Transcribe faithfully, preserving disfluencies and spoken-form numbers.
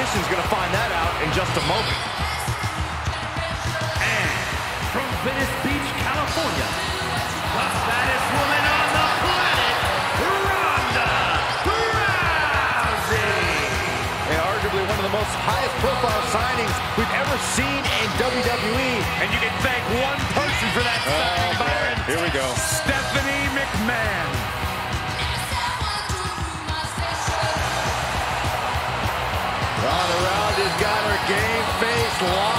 competition's going to find that out in just a moment. And from Venice Beach, California, the baddest woman on the planet, Ronda Rousey. And arguably one of the most highest profile signings we've ever seen in W W E. And you can thank one person for that signing, oh, Byron. Here we go. Stephanie McMahon. Ronda Rousey's got her game face locked.